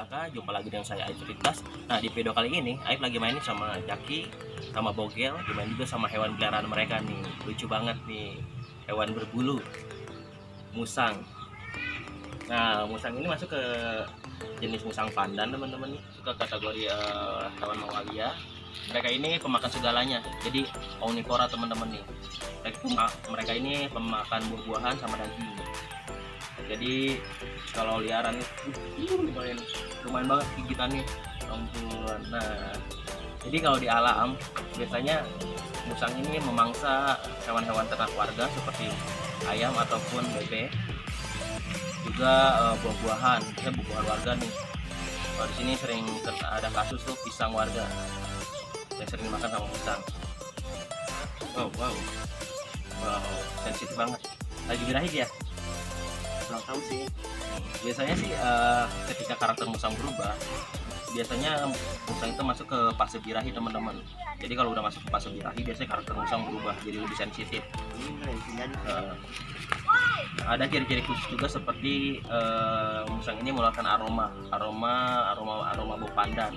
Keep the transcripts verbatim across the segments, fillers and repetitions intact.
Pinaka, jumpa lagi dengan saya Aib Fiktas. Nah, di video kali ini Aib lagi mainin sama Jaki, sama Bogel, dimain juga sama hewan peliharaan mereka nih. Lucu banget nih, hewan berbulu, musang. Nah, musang ini masuk ke jenis musang pandan teman-teman nih, suka kategori uh, hewan mamalia. Mereka ini pemakan segalanya, jadi omnivora teman-teman nih. Mereka ini pemakan buah-buahan sama daging. Jadi kalau liaran itu lumayan lumayan banget gigitannya, ampun. Nah, jadi kalau di alam biasanya musang ini memangsa hewan-hewan ternak warga seperti ayam ataupun bebek, juga uh, buah-buahan, ya buah-buahan warga nih. Kalau di sini sering ada kasus tuh pisang warga, saya sering makan sama musang. Wow, wow, wow, sensitif banget. Lagi birahi ya? Kurang tahu sih. Biasanya sih uh, ketika karakter musang berubah, biasanya musang itu masuk ke fase birahi teman-teman. Jadi kalau udah masuk ke fase birahi, biasanya karakter musang berubah jadi lebih sensitif. Uh, ada ciri-ciri khusus juga seperti uh, musang ini mengeluarkan aroma, aroma, aroma, aroma bau pandan.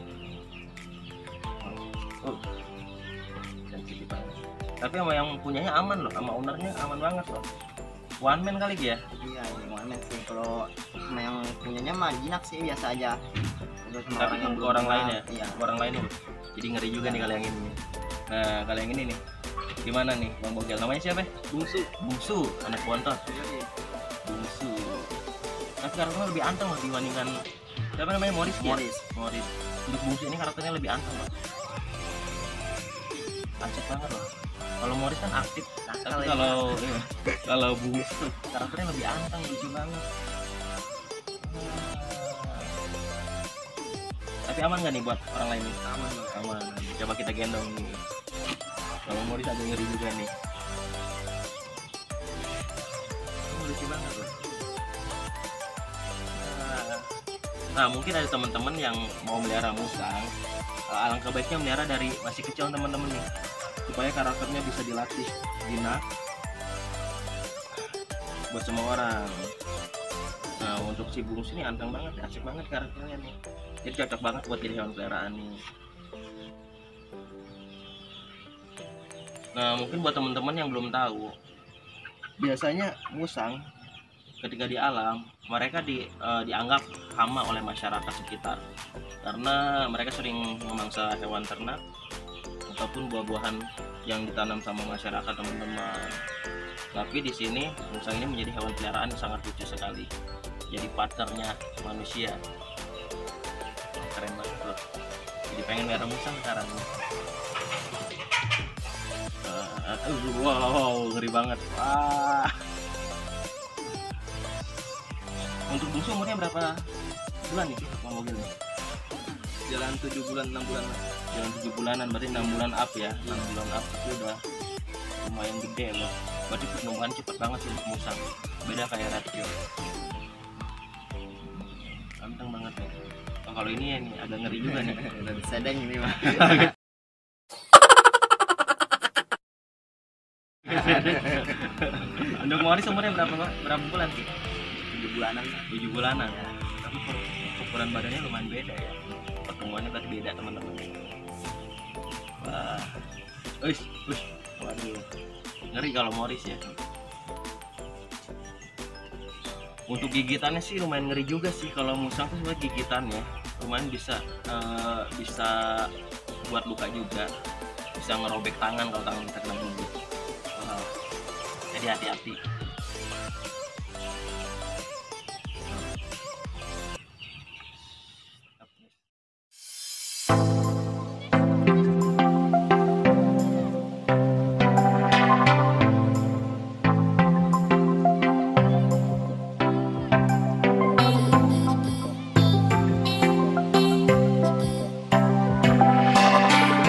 Uh, sensitif banget. Tapi sama yang punyanya aman loh, sama ownernya aman banget loh. One man kali dia? Iya, ini one man sih. Kalau sama yang punyanya mah jinak sih, biasa aja. Tapi orang yang ke orang lain ya? Iya. Ke orang lain loh. Jadi ngeri juga nih kalau yang ini. Nah, kalau yang ini nih, gimana nih Bang Bogel? Namanya siapa? Bungsu. Bungsu, anak bontot. Bungsu. Nah, karakternya lebih anteng loh dibandingkan siapa namanya? Morris. Morris. Ya? Morris. Untuk Bungsu ini karakternya lebih anteng loh. Acet banget loh. Kalau Morris kan aktif, tapi kalau iya, kalau Bungsu karakternya lebih anteng, lucu banget. Tapi aman nggak nih buat orang lain nih? Aman, aman. Coba kita gendong nih. Kalau Morris agak ngeri juga nih. Oh, lucu banget loh. Nah, mungkin ada teman-teman yang mau melihara musang. Alangkah baiknya melihara dari masih kecil teman-teman nih, supaya karakternya bisa dilatih jinak buat semua orang. Nah, untuk si Bungsu ini anteng banget, asik banget karakternya nih. Jadi cocok banget buat jadi hewan peliharaan nih. Nah, mungkin buat teman-teman yang belum tahu, biasanya musang ketika di alam mereka di, uh, dianggap hama oleh masyarakat sekitar karena mereka sering memangsa hewan ternak ataupun buah-buahan yang ditanam sama masyarakat teman-teman. Tapi di sini musang ini menjadi hewan peliharaan yang sangat lucu sekali. Jadi partnernya manusia. Keren banget loh. Jadi pengen melihara musang sekarang. Uh, uh, wow, ngeri banget. Wah. Untuk Bungsu umurnya berapa bulan nih Bang Bogel nih? Jalan tujuh bulan, enam bulan lah. Jalan tujuh bulanan, berarti enam bulan up ya. enam bulan up itu udah lumayan gede loh. Berarti pertumbuhan cepet banget sih untuk musang. Beda kayak ratio. Ganteng banget ya. Oh, kalau ini ya nih agak ngeri juga nih. Udah sedeng ini mah. Untuk Morris umurnya berapa berapa bulan sih? tujuh bulanan. tujuh bulanan. Ya. Tapi ukuran badannya lumayan beda ya. Pertumbuhannya berarti beda teman-teman. Wah, uish, uish, waduh, ngeri kalau Morris ya. Untuk gigitannya sih lumayan ngeri juga sih kalau musang tuh sebenarnya gigitannya lumayan bisa uh, bisa buat luka juga, bisa ngerobek tangan kalau tangan kita kena gigit. Wow. Jadi hati-hati.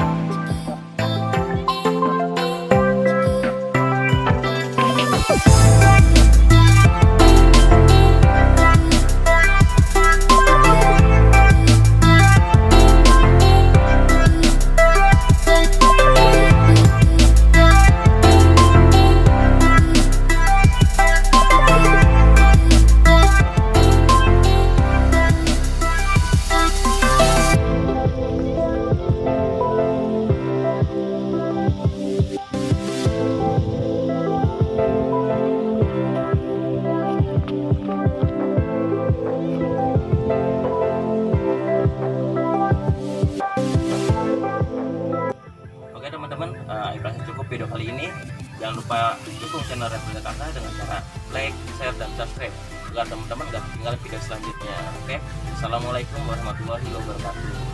You dukung channel Red Kakak dengan cara like, share, dan subscribe agar teman-teman gak ketinggalan video selanjutnya. Oke, assalamualaikum warahmatullahi wabarakatuh.